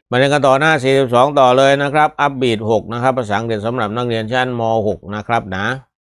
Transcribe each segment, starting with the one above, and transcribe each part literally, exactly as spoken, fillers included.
มาเรียนกันต่อหน้าสี่สิบสองต่อเลยนะครับอัพบีทหกนะครับภาษาอังกฤษสำหรับนักเรียนชั้นม หกนะครับนะ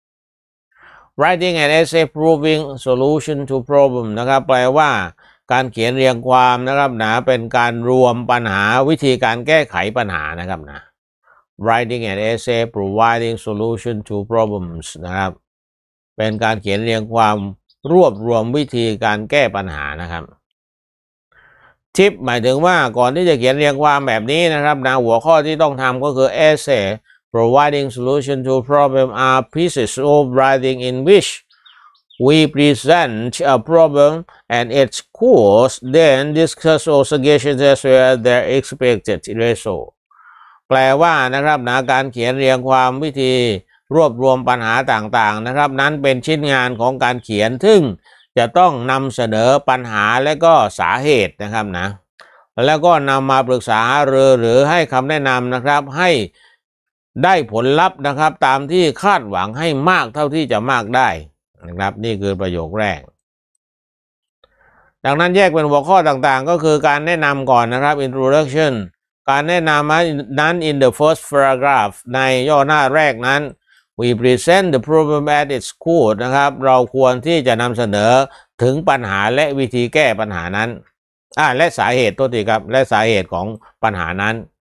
writing an essay proving solution to problem นะครับแปลว่าการเขียนเรียงความนะครับนะเป็นการรวมปัญหาวิธีการแก้ไขปัญหานะครับนะ writing an essay providing solution to problems นะครับเป็นการเขียนเรียงความรวบรวมวิธีการแก้ปัญหานะครับทิปหมายถึงว่าก่อนที่จะเขียนเรียงความแบบนี้นะครับนะหัวข้อที่ต้องทำก็คือ essay providing solution to problem are pieces of writing in which we present a problem and its cause then discuss or suggestions as well as their expected result แปลว่านะครับนะการเขียนเรียงความวิธีรวบรวมปัญหาต่างๆนะครับนั้นเป็นชิ้นงานของการเขียนซึ่งจะต้องนำเสนอปัญหาและก็สาเหตุนะครับนะแล้วก็นำมาปรึกษาหรือหรือให้คำแนะนำนะครับให้ได้ผลลัพธ์นะครับตามที่คาดหวังให้มากเท่าที่จะมากได้นะครับนี่คือประโยคแรกดังนั้นแยกเป็นหัวข้อต่างๆก็คือการแนะนำก่อนนะครับ introduction การแนะนำนั้น in the first paragraph ในย่อหน้าแรกนั้นwe present the problem at its core นะครับเราควรที่จะนำเสนอถึงปัญหาและวิธีแก้ปัญหานั้นอ่าและสาเหตุตัวทีครับและสาเหตุของปัญหานั้น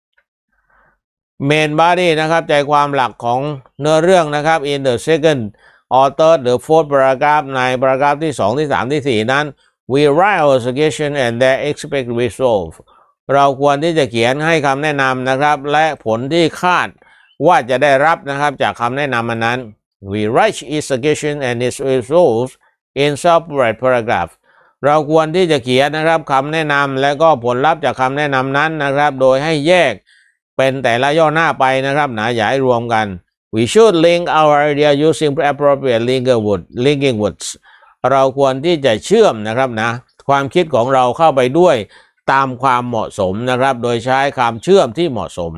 main body นะครับใจความหลักของเนื้อเรื่องนะครับ in the second or third the fourth paragraph ใน paragraph ที่สองที่สามที่สี่นั้น we write our suggestion and their expected result เราควรที่จะเขียนให้คำแนะนำนะครับและผลที่คาดว่าจะได้รับนะครับจากคำแนะนำมันนั้น we write its suggestion and its results in separate paragraph เราควรที่จะเขียนนะครับคำแนะนำและก็ผลลัพธ์จากคำแนะนำนั้นนะครับโดยให้แยกเป็นแต่ละย่อหน้าไปนะครับนะอย่าให้รวมกัน we should link our idea using appropriate linking words linking words เราควรที่จะเชื่อมนะครับนะความคิดของเราเข้าไปด้วยตามความเหมาะสมนะครับโดยใช้คำเชื่อมที่เหมาะสม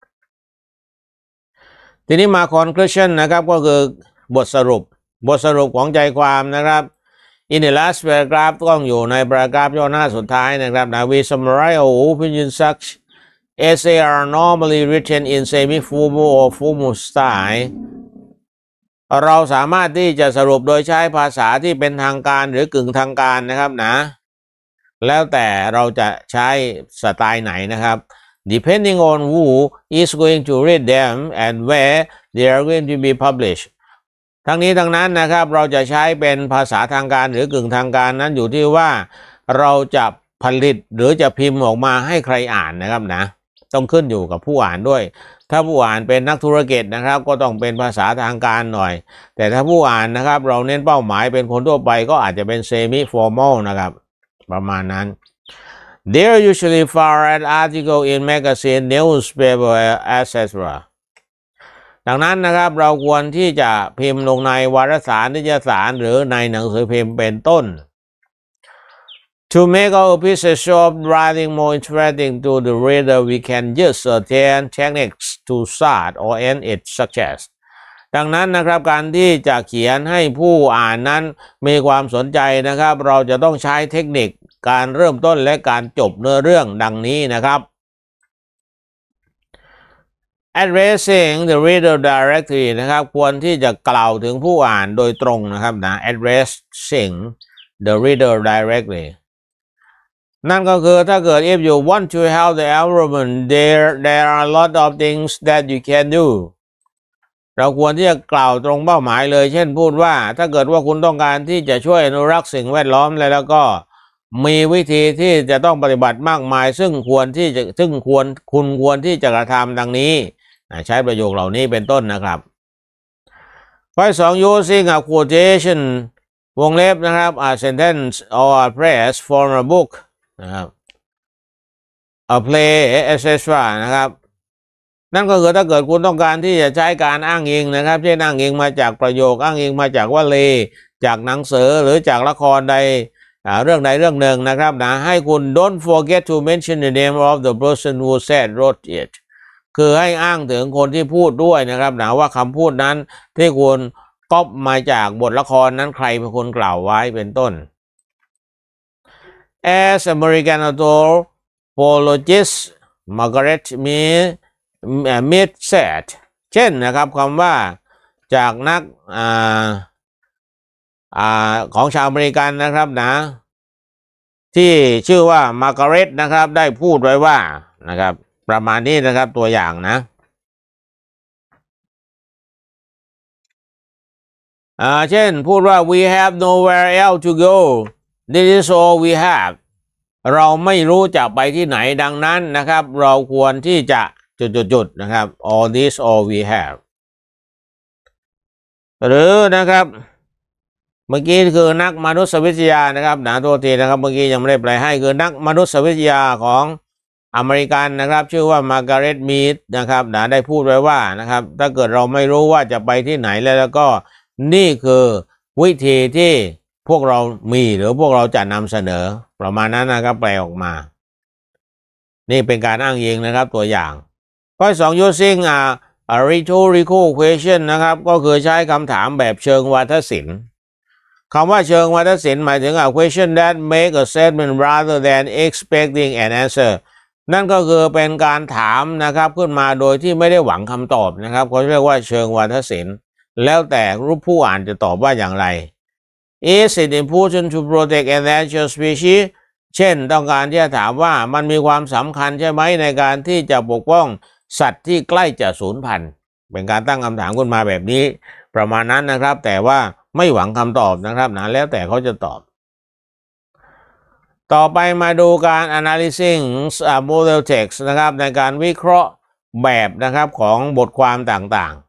ทีนี้มา conclusion นะครับก็คือบทสรุปบทสรุปของใจความนะครับ in the last paragraph ต้องอยู่ใน paragraph ย่อหน้าสุดท้ายนะครับนะ we summarize our opinion such essays are normally written in semi-formal or formal style เราสามารถที่จะสรุปโดยใช้ภาษาที่เป็นทางการหรือกึ่งทางการนะครับนะแล้วแต่เราจะใช้สไตล์ไหนนะครับdepending on who is going to read them and where they are going to be published ทั้งนี้ทั้งนั้นนะครับเราจะใช้เป็นภาษาทางการหรือกึ่งทางการนั้นอยู่ที่ว่าเราจะผลิตหรือจะพิมพ์ออกมาให้ใครอ่านนะครับนะต้องขึ้นอยู่กับผู้อ่านด้วยถ้าผู้อ่านเป็นนักธุรกิจนะครับก็ต้องเป็นภาษาทางการหน่อยแต่ถ้าผู้อ่านนะครับเราเน้นเป้าหมายเป็นคนทั่วไปก็อาจจะเป็น semi formal นะครับประมาณนั้นThey are usually forward article in magazine, newspaper, et cetera. ดังนั้นนะครับเราควรที่จะพิมพ์ลงในวารสารนิตยสารหรือในหนังสือพิมพ์เป็นต้น To make our pieces of writing more interesting to the reader, we can use certain techniques to start or end its success. ดังนั้นนะครับการที่จะเขียนให้ผู้อ่านนั้นมีความสนใจนะครับเราจะต้องใช้เทคนิคการเริ่มต้นและการจบเนื้อเรื่องดังนี้นะครับ addressing the reader directly นะครับควรที่จะกล่าวถึงผู้อ่านโดยตรงนะครับนะ addressing the reader directly นั่นก็คือถ้าเกิด if you want to help the environment there there are a lot of things that you can do เราควรที่จะกล่าวตรงเป้าหมายเลยเช่นพูดว่าถ้าเกิดว่าคุณต้องการที่จะช่วยอนุรักษ์สิ่งแวดล้อมแล้วก็มีวิธีที่จะต้องปฏิบัติมากมายซึ่งควรที่จะซึ่งควรคุณควรที่จะกระทำดังนี้ใช้ประโยคเหล่านี้เป็นต้นนะครับข้อสอง using a quotation วงเล็บนะครับ a sentence or a phrase from a book นะครับ a play et cetera นะครับนั่นก็คือถ้าเกิดคุณต้องการที่จะใช้การอ้างอิงนะครับเช่นอ้างอิงมาจากประโยคอ้างอิงมาจากวลีจากหนังสือหรือจากละครใดเรื่องใดเรื่องหนึ่งนะครับนะให้คุณ don't forget to mention the name of the person who said wrote it คือให้อ้างถึงคนที่พูดด้วยนะครับนะว่าคำพูดนั้นที่คุณก๊อปมาจากบทละครนั้นใครเป็นคนกล่าวไว้เป็นต้น as American anthropologists Margaret Mead said เช่นนะครับคำว่าจากนักอ่าอ่าของชาวอเมริกันนะครับนะที่ชื่อว่ามาร์กาเร็ตนะครับได้พูดไว้ว่านะครับประมาณนี้นะครับตัวอย่างนะอ่าเช่นพูดว่า we have nowhere else to go this is all we have เราไม่รู้จะไปที่ไหนดังนั้นนะครับเราควรที่จะจุดๆๆนะครับ all this all we have หรือนะครับเมื่อกี้คือนักมนุษยวิทยานะครับนะตัวทีนะครับเมื่อกี้ยังไม่ได้แปลให้คือนักมนุษยวิทยาของอเมริกันนะครับชื่อว่ามาร์กาเร็ตมีดนะครับนะได้พูดไว้ว่านะครับถ้าเกิดเราไม่รู้ว่าจะไปที่ไหนแล้วแล้วก็นี่คือวิธีที่พวกเรามีหรือพวกเราจะนำเสนอประมาณนั้นนะครับแปลออกมานี่เป็นการอ้างอิงนะครับตัวอย่างข้อสอง using a, a rhetorical question นะครับก็คือใช้คำถามแบบเชิงวาทศิลป์คำว่าเชิงวาทศิลป์หมายถึง a question that make a statement rather than expecting an answer นั่นก็คือเป็นการถามนะครับขึ้นมาโดยที่ไม่ได้หวังคำตอบนะครับเขาเรียกว่าเชิงวาทศิลป์แล้วแต่รูปผู้อ่านจะตอบว่าอย่างไร Is it important to protect endangered species เช่นต้องการที่จะถามว่ามันมีความสำคัญใช่ไหมในการที่จะปกป้องสัตว์ที่ใกล้จะสูญพันธุ์เป็นการตั้งคำถามขึ้นมาแบบนี้ประมาณนั้นนะครับแต่ว่าไม่หวังคำตอบนะครับนะแล้วแต่เขาจะตอบต่อไปมาดูการ analyzing model text นะครับในการวิเคราะห์แบบนะครับของบทความต่าง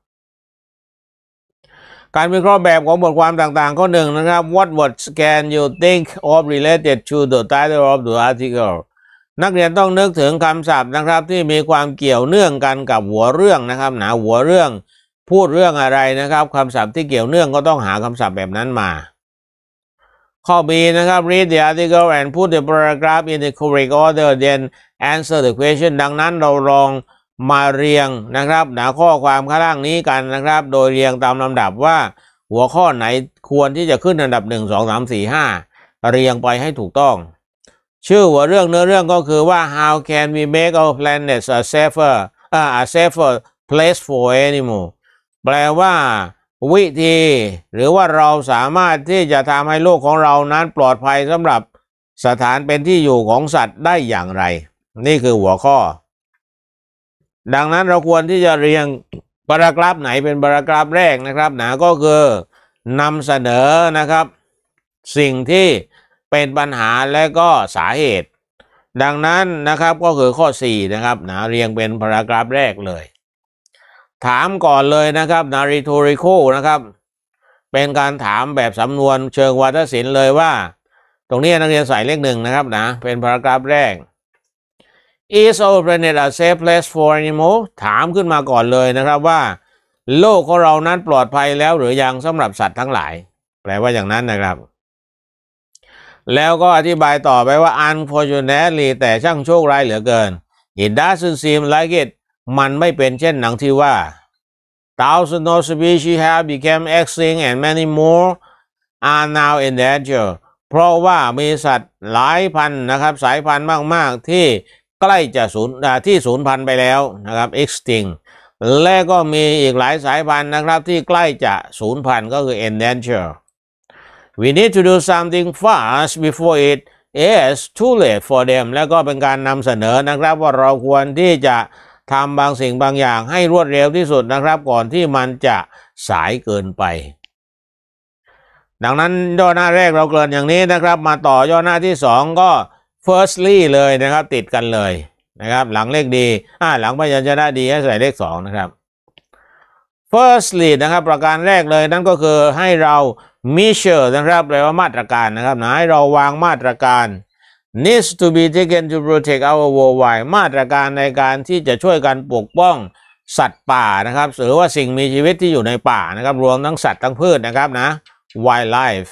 ๆการวิเคราะห์แบบของบทความต่างๆข้อหนึ่งนะครับ What words can you think of related to the title of the article นักเรียนต้องนึกถึงคำศัพท์นะครับที่มีความเกี่ยวเนื่องกันกับหัวเรื่องนะครับนะหัวเรื่องพูดเรื่องอะไรนะครับคำศัพท์ที่เกี่ยวเนื่องก็ต้องหาคำศัพท์แบบนั้นมาข้อ B นะครับ read the article and put the paragraph in the correct order then answer the question ดังนั้นเราลองมาเรียงนะครับนะข้อความข้างล่างนี้กันนะครับโดยเรียงตามลำดับว่าหัวข้อไหนควรที่จะขึ้นอันดับหนึ่ง สอง สาม สี่ ห้าเรียงไปให้ถูกต้องชื่อหัวเรื่องเนื้อเรื่องก็คือว่า how can we make our planet a safer a safer place for animal แปลว่าวิธีหรือว่าเราสามารถที่จะทำให้โลกของเรานั้นปลอดภัยสำหรับสถานเป็นที่อยู่ของสัตว์ได้อย่างไรนี่คือหัวข้อดังนั้นเราควรที่จะเรียงพารากราฟไหนเป็นพารากราฟแรกนะครับนะก็คือนำเสนอนะครับสิ่งที่เป็นปัญหาและก็สาเหตุดังนั้นนะครับก็คือข้อสี่นะครับนะเรียงเป็นพารากราฟแรกเลยถามก่อนเลยนะครับนะ rhetorical นะครับเป็นการถามแบบสำนวนเชิงวาทศิลป์เลยว่าตรงนี้นักเรียนใส่เลขหนึ่งนะครับนะเป็นพารากราฟแรก Is our planet a safe place for animals ถามขึ้นมาก่อนเลยนะครับว่าโลกของเรานั้นปลอดภัยแล้วหรือยังสำหรับสัตว์ทั้งหลายแปลว่าอย่างนั้นนะครับแล้วก็อธิบายต่อไปว่า unfortunately แต่ช่างโชคร้ายเหลือเกิน it doesn't seem like it มันไม่เป็นเช่นหนังที่ว่า thousands of species have become extinct and many more are now in danger เพราะว่ามีสัตว์หลายพันนะครับสายพันธุ์มากๆที่ใกล้จะสูญที่สูญพันธุ์ไปแล้วนะครับ extinct และก็มีอีกหลายสายพันธุ์นะครับที่ใกล้จะสูญพันธุ์ก็คือ endanger we need to do something fast before it is too late for them แล้วก็เป็นการนำเสนอนะครับว่าเราควรที่จะทำบางสิ่งบางอย่างให้รวดเร็วที่สุดนะครับก่อนที่มันจะสายเกินไปดังนั้นย่อหน้าแรกเราเกริ่นอย่างนี้นะครับมาต่อย่อหน้าที่สองก็ firstly เลยนะครับติดกันเลยนะครับหลังเลขดีอ่าหลังพยัญชนะดีให้ใส่เลขสองนะครับ firstly นะครับประการแรกเลยนั่นก็คือให้เรา measure นะครับแปลว่ามาตรการนะครับนะให้เราวางมาตรการ needs to be taken to protect our worldwide มาตรการในการที่จะช่วยกันปกป้องสัตว์ป่านะครับหรือว่าสิ่งมีชีวิตที่อยู่ในป่านะครับรวมทั้งสัตว์ทั้งพืชนะครับนะ wildlife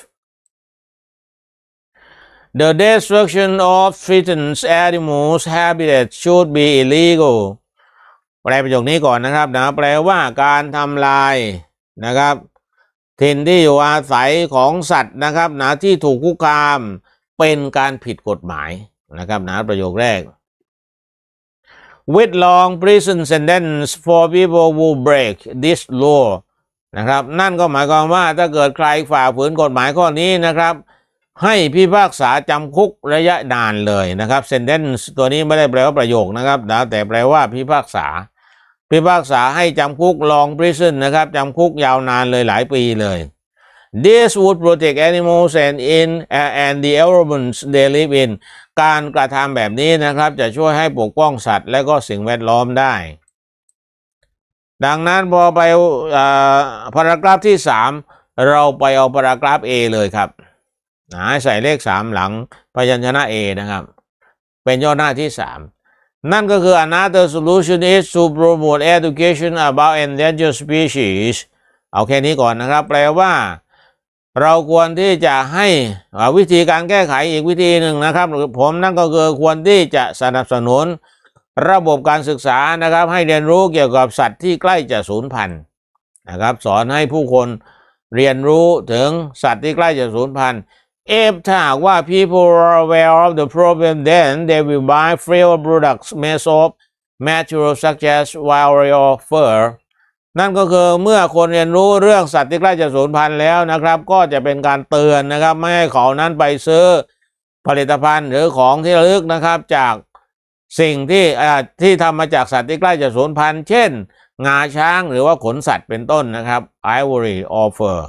the destruction of threatened animals habitats should be illegal แปลประโยคนี้ก่อนนะครับนะแปลว่าการทำลายนะครับถิ่นที่อยู่อาศัยของสัตว์นะครับนะที่ถูกคุกคามเป็นการผิดกฎหมายนะครับนะประโยคแรก with long prison sentence for people who break this law นะครับนั่นก็หมายความว่าถ้าเกิดใครฝ่าฝืนกฎหมายข้อนี้นะครับให้พิพากษาจำคุกระยะนานเลยนะครับ sentence ตัวนี้ไม่ได้แปลว่าประโยคนะครับแต่แปลว่าพิพากษาพิพากษาให้จำคุก long prison นะครับจำคุกยาวนานเลยหลายปีเลย This would protect animals and in and the environment they live in การกระทำแบบนี้นะครับจะช่วยให้ปกป้องสัตว์และก็สิ่งแวดล้อมได้ดังนั้นพอไปพารากราฟที่สามเราไปเอาพารากราฟ A เลยครับใส่เลขสามหลังพยัญชนะ A นะครับเป็นย่อหน้าที่สามนั่นก็คือ another solution is to promote education about endangered species เอาแค่นี้ก่อนนะครับแปลว่าเราควรที่จะให้วิธีการแก้ไขอีกวิธีหนึ่งนะครับผมนั่นก็คือควรที่จะสนับสนุนระบบการศึกษานะครับให้เรียนรู้เกี่ยวกับสัตว์ที่ใกล้จะสูญพันธุ์นะครับสอนให้ผู้คนเรียนรู้ถึงสัตว์ที่ใกล้จะสูญพันธุ์ if ถ้าหากว่า people are aware of the problem then they will buy fewer products made of materials such as wire or fur นั่นก็คือเมื่อคนเรียนรู้เรื่องสัตว์ที่ใกล้จะสูญพันธุ์แล้วนะครับก็จะเป็นการเตือนนะครับไม่ให้เขานั้นไปซื้อผลิตภัณฑ์หรือของที่ระลึกนะครับจากสิ่งที่ที่ทำมาจากสัตว์ที่ใกล้จะสูญพันธุ์เช่นงาช้างหรือว่าขนสัตว์เป็นต้นนะครับ ivory or fur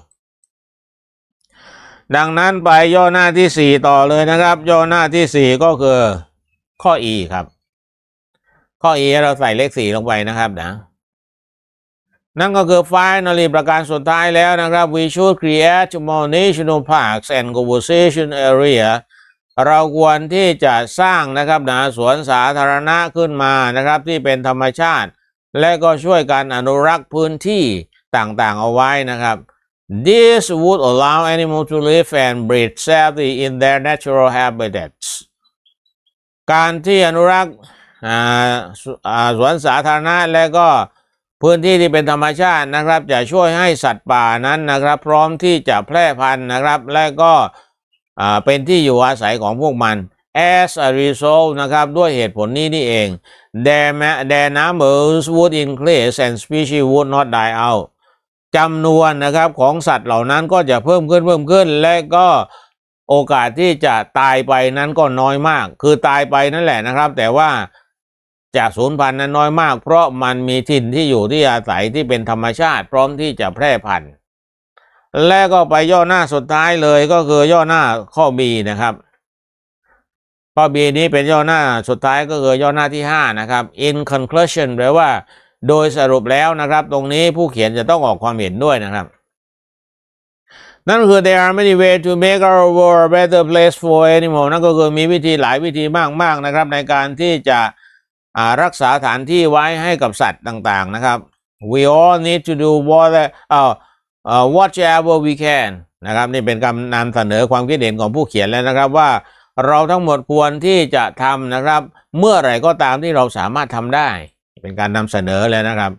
ดังนั้นไปย่อหน้าที่สี่ต่อเลยนะครับย่อหน้าที่สี่ก็คือข้อ E ครับข้อ E เราใส่เลขสี่ลงไปนะครับนะนั่นก็คือ finally ประการสุดท้ายแล้วนะครับ we should create more national parks and conservation area เราควรที่จะสร้างนะครับนะสวนสาธารณะขึ้นมานะครับที่เป็นธรรมชาติและก็ช่วยกันอนุรักษ์พื้นที่ต่างๆเอาไว้นะครับ this would allow animals to live and breed safely in their natural habitats การที่อนุรักษ์สวนสาธารณะและก็พื้นที่ที่เป็นธรรมชาตินะครับจะช่วยให้สัตว์ป่านั้นนะครับพร้อมที่จะแพร่พันธุ์นะครับและก็เป็นที่อยู่อาศัยของพวกมัน as a result นะครับด้วยเหตุผลนี้นี่เอง their their numbers would increase and species would not die out จำนวนนะครับของสัตว์เหล่านั้นก็จะเพิ่มขึ้นเพิ่มขึ้นและก็โอกาสที่จะตายไปนั้นก็น้อยมากคือตายไปนั่นแหละนะครับแต่ว่าจากสูญพันธุ์นั้นน้อยมากเพราะมันมีถิ่นที่อยู่ที่อาศัยที่เป็นธรรมชาติพร้อมที่จะแพร่พันธุ์และก็ไปย่อหน้าสุดท้ายเลยก็คือย่อหน้าข้อ B นะครับข้อ B นี้เป็นย่อหน้าสุดท้ายก็คือย่อหน้าที่ห้านะครับ in conclusion แปลว่าโดยสรุปแล้วนะครับตรงนี้ผู้เขียนจะต้องออกความเห็นด้วยนะครับนั่นคือ there are many ways to make our world a better place for animals นั่นก็คือมีวิธีหลายวิธีมากๆนะครับในการที่จะรักษาสถานที่ไว้ให้กับสัตว์ต่างๆนะครับ we all need to do what uh, uh, whatever we can นะครับนี่เป็นการนำเสนอความคิดเห็นของผู้เขียนแล้วนะครับว่าเราทั้งหมดควรที่จะทำนะครับเมื่อไหร่ก็ตามที่เราสามารถทำได้เป็นการนำเสนอเลยนะครับ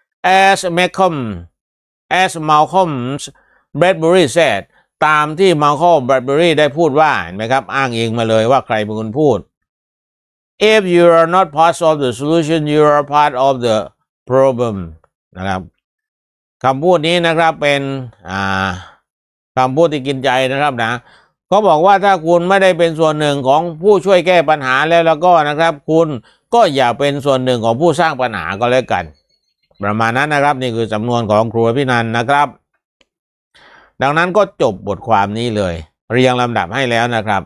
as Malcolm as Malcolm Bradbury said ตามที่ Malcolm Bradbury ได้พูดว่าเห็นไหมครับอ้างอิงมาเลยว่าใครเป็นคนพูดIf you are not part of the solution, you are part of the problem นะครับคำพูดนี้นะครับเป็นคำพูดที่กินใจนะครับนะเขาบอกว่าถ้าคุณไม่ได้เป็นส่วนหนึ่งของผู้ช่วยแก้ปัญหาแล้วแล้วก็นะครับคุณก็อย่าเป็นส่วนหนึ่งของผู้สร้างปัญหาก็แล้วกันประมาณนั้นนะครับนี่คือสำนวนของครูพินันท์นะครับดังนั้นก็จบบทความนี้เลยเรียงลำดับให้แล้วนะครับ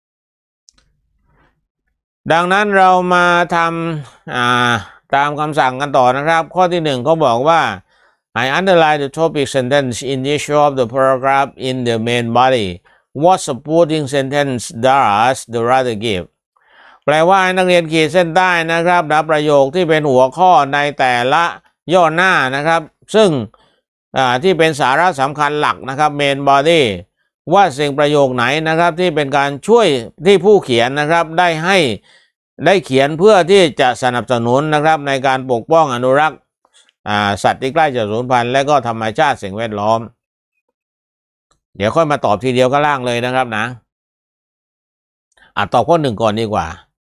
ดังนั้นเรามาทำตามคำสั่งกันต่อนะครับข้อที่หนึ่งเขาบอกว่า I underline the topic sentence in each of the paragraph in the main body what supporting sentence does the writer give แปลว่านักเรียนขีดเส้นใต้นะครับนะประโยคที่เป็นหัวข้อในแต่ละย่อหน้านะครับซึ่งที่เป็นสาระสำคัญหลักนะครับ main body ว่าสิ่งประโยคไหนนะครับที่เป็นการช่วยที่ผู้เขียนนะครับได้ให้ได้เขียนเพื่อที่จะสนับสนุนนะครับในการปกป้องอนุรักษ์สัตว์ที่ใกล้จะสูญพันธุ์และก็ธรรมชาติสิ่งแวดล้อมเดี๋ยวค่อยมาตอบทีเดียวก็ล่างเลยนะครับนะอ่ะตอบข้อหนึ่งก่อนดีกว่า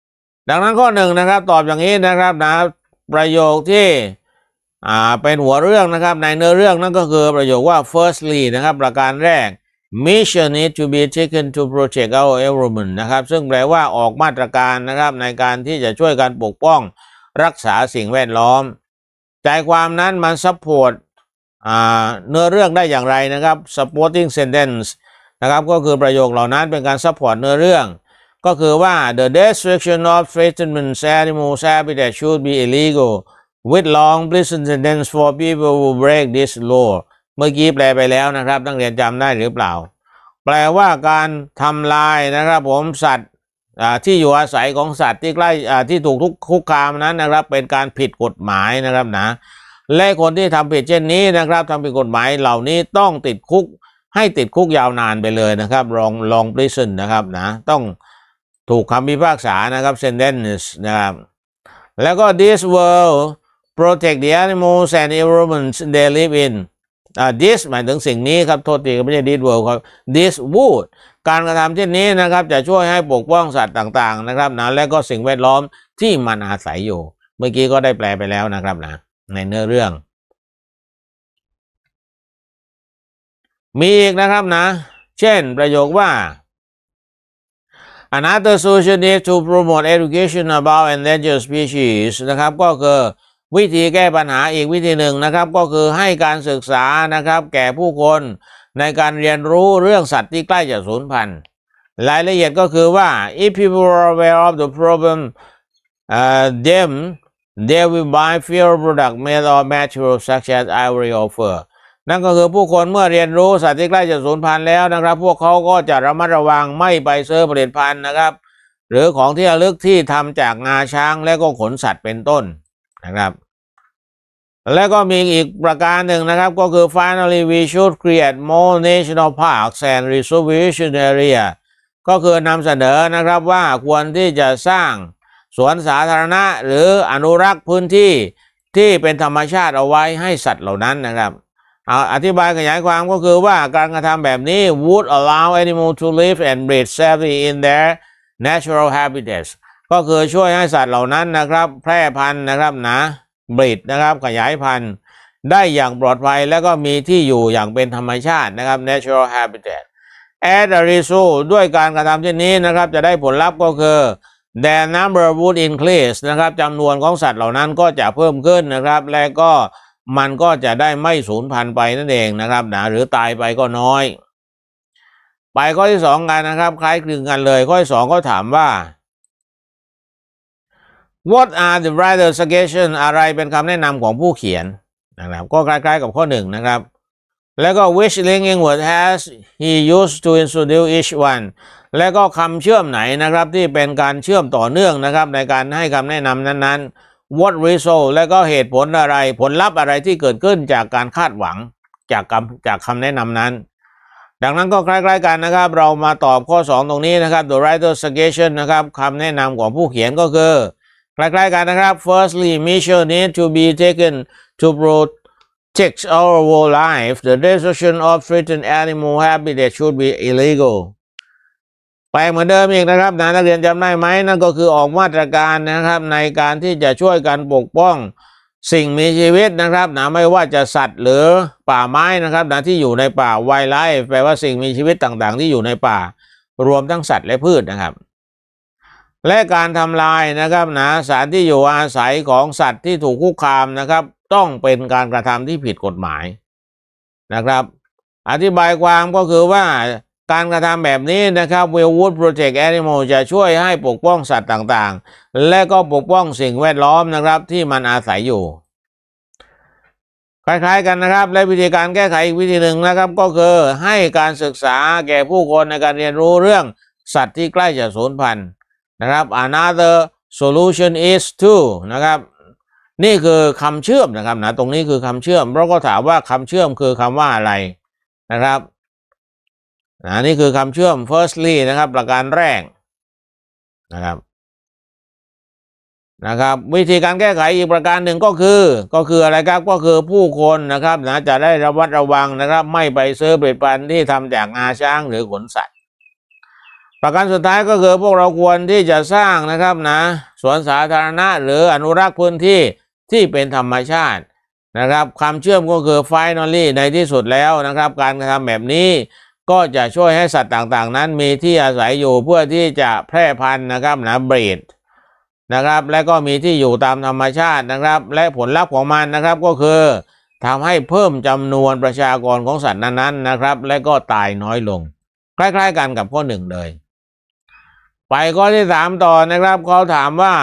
ดังนั้นข้อหนึ่งนะครับตอบอย่างนี้นะครับนะประโยคที่อ่าเป็นหัวเรื่องนะครับในเนื้อเรื่องนั่นก็คือประโยคว่า firstly นะครับประการแรก mission is to be taken to protect our environment นะครับซึ่งแปลว่าออกมาตรการนะครับในการที่จะช่วยกันปกป้องรักษาสิ่งแวดล้อมใจความนั้นมัน support อ่าเนื้อเรื่องได้อย่างไรนะครับ supporting sentence นะครับก็คือประโยคเหล่านั้นเป็นการ support เนื้อเรื่องก็คือว่า the destruction of threatened animal habitat should be illegal with long prison sentence for people who break this law เมื่อกี้แปลไปแล้วนะครับนักเรียนจำได้หรือเปล่าแปลว่าการทำลายนะครับผมสัตว์ที่อยู่อาศัยของสัตว์ที่ใกล้ที่ถูกทุกคุกคามนั้นนะครับเป็นการผิดกฎหมายนะครับนะและคนที่ทำผิดเช่นนี้นะครับทำผิดกฎหมายเหล่านี้ต้องติดคุกให้ติดคุกยาวนานไปเลยนะครับลองลอง prison นะครับนะต้องถูกคำพิพากษานะครับ sentence นะครับแล้วก็ this world protect the animals and environment they live in อ่า this หมายถึงสิ่งนี้ครับโทษทีไม่ใช่ this world ครับ this would การกระทำเช่นนี้นะครับจะช่วยให้ปกป้องสัตว์ต่างๆนะครับนะและก็สิ่งแวดล้อมที่มันอาศัยอยู่เมื่อกี้ก็ได้แปลไปแล้วนะครับนะในเนื้อเรื่องมีอีกนะครับนะเช่นประโยคว่า Another solution is to promote education about endangered species นะครับก็คือวิธีแก้ปัญหาอีกวิธีหนึ่งนะครับก็คือให้การศึกษานะครับแก่ผู้คนในการเรียนรู้เรื่องสัตว์ที่ใกล้จะสูญพันธุ์รายละเอียดก็คือว่า if people are aware of the problem uh, then they will buy fewer products made of materials such as ivory or fur นั่นก็คือผู้คนเมื่อเรียนรู้สัตว์ที่ใกล้จะสูญพันธุ์แล้วนะครับพวกเขาก็จะระมัดระวังไม่ไปซื้อผลิตภัณฑ์นะครับหรือของที่ระลึกที่ทำจากงาช้างและก็ขนสัตว์เป็นต้นนะครับและก็มีอีกประการหนึ่งนะครับก็คือ finally we should create more national parks and reservation area ก็คือนำเสนอนะครับว่าควรที่จะสร้างสวนสาธารณะหรืออนุรักษ์พื้นที่ที่เป็นธรรมชาติเอาไว้ให้สัตว์เหล่านั้นนะครับอธิบายขยายความก็คือว่าการกระทำแบบนี้ would allow animals to live and breed safely in their natural habitats ก็คือช่วยให้สัตว์เหล่านั้นนะครับแพร่พันธุ์นะครับนะบรีดนะครับขยายพันธุ์ได้อย่างปลอดภัยแล้วก็มีที่อยู่อย่างเป็นธรรมชาตินะครับ natural habitat as a result ด้วยการกระทำเช่นนี้นะครับจะได้ผลลัพธ์ก็คือ their number would increase นะครับจำนวนของสัตว์เหล่านั้นก็จะเพิ่มขึ้นนะครับและก็มันก็จะได้ไม่สูญพันธุ์ไปนั่นเองนะครับนะหรือตายไปก็น้อยไปข้อที่สองกันนะครับคล้ายคลึงกันเลยข้อที่สองก็ถามว่า What are the writer's suggestion อะไรเป็นคำแนะนำของผู้เขียนนะครับก็คล้ายๆกับข้อหนึ่งนะครับแล้วก็ which linking word has he used to introduce each one แล้วก็คำเชื่อมไหนนะครับที่เป็นการเชื่อมต่อเนื่องนะครับในการให้คำแนะนำนั้นๆ what result แล้วก็เหตุผลอะไรผลลัพธ์อะไรที่เกิดขึ้นจากการคาดหวังจากคำจากคำแนะนำนั้นดังนั้นก็คล้ายๆกันนะครับเรามาตอบข้อสองตรงนี้นะครับ the writer's suggestion นะครับคำแนะนำของผู้เขียนก็คือคล้ายๆกันนะครับ firstly measures need to be taken to protect our wildlife the destruction of threatened animal habitat should be illegal ไปเหมือนเดิมอีกนะครับนักเรียนจำได้ไหมนั่นก็คือออกมาตรการนะครับในการที่จะช่วยกันปกป้องสิ่งมีชีวิตนะครับนะไม่ว่าจะสัตว์หรือป่าไม้นะครับนะที่อยู่ในป่า wildlife แปลว่าสิ่งมีชีวิตต่างๆที่อยู่ในป่ารวมทั้งสัตว์และพืชนะครับและการทำลายนะครับนะสถานที่อยู่อาศัยของสัตว์ที่ถูกคุกคามนะครับต้องเป็นการกระทำที่ผิดกฎหมายนะครับอธิบายความก็คือว่าการกระทำแบบนี้นะครับ will would protect animal จะช่วยให้ปกป้องสัตว์ต่างๆและก็ปกป้องสิ่งแวดล้อมนะครับที่มันอาศัยอยู่คล้ายๆกันนะครับและวิธีการแก้ไขอีกวิธีหนึ่งนะครับก็คือให้การศึกษาแก่ผู้คนในการเรียนรู้เรื่องสัตว์ที่ใกล้จะสูญพันธุ์นะครับ another solution is to นะครับนี่คือคำเชื่อมนะครับนะตรงนี้คือคำเชื่อมเราก็ถามว่าคำเชื่อมคือคำว่าอะไรนะครับนะนี่คือคำเชื่อม firstly นะครับประการแรกนะครับนะครับวิธีการแก้ไขอีกประการหนึ่งก็คือก็คืออะไรครับก็คือผู้คนนะครับนะจะได้ระมัดระวังนะครับไม่ไปซื้อผลิตภัณฑ์ที่ทำจากงาช้างหรือขนสัตว์ประการสุดท้ายก็คือพวกเราควรที่จะสร้างนะครับนะสวนสาธารณะหรืออนุรักษ์พื้นที่ที่เป็นธรรมชาตินะครับความเชื่อมก็คือ finally ในที่สุดแล้วนะครับการกระทำแบบนี้ก็จะช่วยให้สัตว์ต่างๆนั้นมีที่อาศัยอยู่เพื่อที่จะแพร่พันธุ์นะครับนะ breed นะครับและก็มีที่อยู่ตามธรรมชาตินะครับและผลลัพธ์ของมันนะครับก็คือทำให้เพิ่มจำนวนประชากรของสัตว์นั้นๆนะครับและก็ตายน้อยลงคล้ายๆกันกับข้อหนึ่งเลยไปข้อที่สามต่อนะครับเขาถามว่า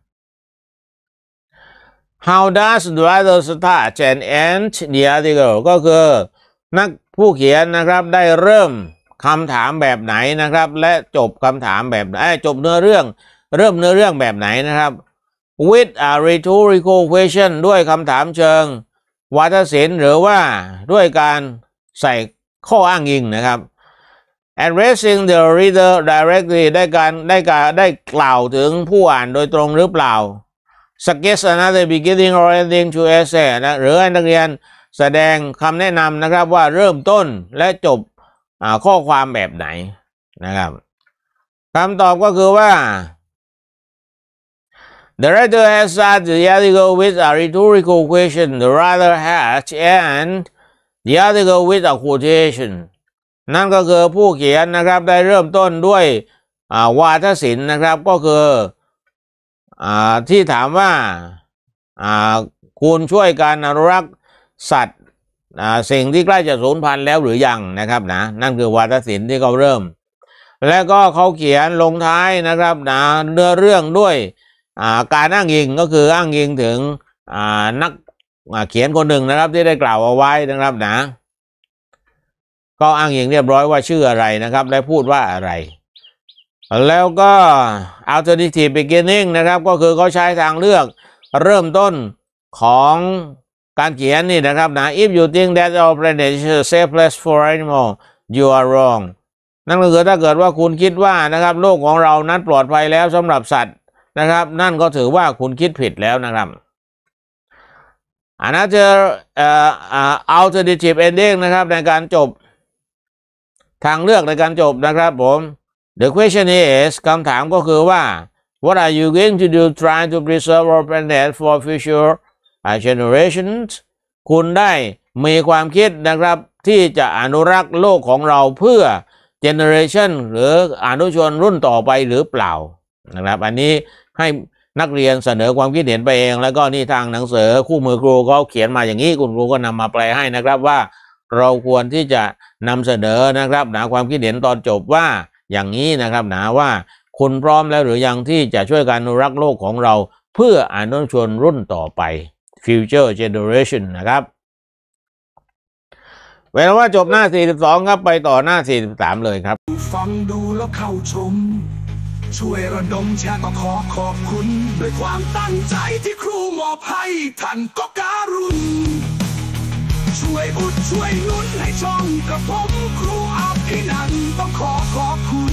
how does the writer start and end the article ก็คือนักผู้เขียนนะครับได้เริ่มคำถามแบบไหนนะครับและจบคำถามแบบไหนจบเนื้อเรื่องเริ่มเนื้อเรื่องแบบไหนนะครับ with a rhetorical question ด้วยคำถามเชิงวาทศิลป์หรือว่าด้วยการใส่ข้ออ้างอิงนะครับ addressing the reader directly ได้การได้การได้กล่าวถึงผู้อ่านโดยตรงหรือเปล่า suggest another beginning or ending to essay นะหรือให้นักเรียนแสดงคำแนะนำนะครับว่าเริ่มต้นและจบข้อความแบบไหนนะครับคำตอบก็คือว่า The writer has started the article with a rhetorical question, the writer has and the article with a quotation นั่นก็คือผู้เขียนนะครับได้เริ่มต้นด้วยวาทศิลป์นะครับก็คืออที่ถามว่าคุณช่วยการอนุรักษ์สัตว์สิ่งที่ใกล้จะสูญพันธุ์แล้วหรือยังนะครับนะนั่นคือวาทศิลป์ที่เขาเริ่มแล้วก็เขาเขียนลงท้ายนะครับนะเนื้อเรื่องด้วยการอ้างอิงก็คืออ้างอิงถึงนักเขียนคนหนึ่งนะครับที่ได้กล่าวเอาไว้นะครับนะก็อ้างอิงเรียบร้อยว่าชื่ออะไรนะครับและพูดว่าอะไรแล้วก็ alternative beginning นะครับก็คือเขาใช้ทางเลือกเริ่มต้นของการเขียนนี่นะครับนะ if you think that our planet is a safe place for animal you are wrong นั่นก็คือถ้าเกิดว่าคุณคิดว่านะครับโลกของเรานั้นปลอดภัยแล้วสำหรับสัตว์นะครับนั่นก็ถือว่าคุณคิดผิดแล้วนะครับ another uh, uh, alternative ending นะครับในการจบทางเลือกในการจบนะครับผม the question is คำถามก็คือว่า what are you going to do trying to preserve our planet for future generations คุณได้มีความคิดนะครับที่จะอนุรักษ์โลกของเราเพื่อ generation หรืออนุชนรุ่นต่อไปหรือเปล่านะครับอันนี้ให้นักเรียนเสนอความคิดเห็นไปเองแล้วก็นี่ทางหนังสือคู่มือครูเขาเขียนมาอย่างนี้คุณครูก็นำมาแปลให้นะครับว่าเราควรที่จะนำเสนอนะครับนะความคิดเห็นตอนจบว่าอย่างนี้นะครับนะว่าคุณพร้อมแล้วหรือยังที่จะช่วยการอนุรักษ์โลกของเราเพื่ออนุชนรุ่นต่อไป future generation นะครับเวลาว่าจบหน้าสี่สิบสองครับไปต่อหน้าสี่สิบสามเลยครับฟังดูแล้วเข้าชมช่วยระดมแชร์ก็ขอขอบคุณด้วยความตั้งใจที่ครูมอบให้ท่านก็การุณช่วยอุดช่วยนุนให้ช่องกับผมครูอภินันท์ต้องขอขอบคุณ